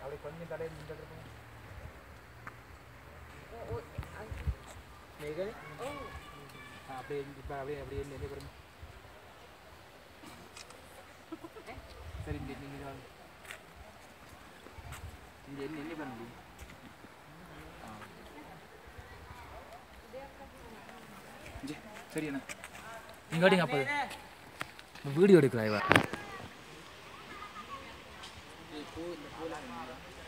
அப்படியே கொஞ்சம் தலையை இந்த அப்படியே இப்போ அப்படியே அப்படியே என்ன பாருங்க சரி நீங்கள் இங்கே என்ன பண்ண முடியும் சரி அண்ணா நீங்கள் ஓடிங்க அப்போ வீடியோ எடுக்கிறா இவன்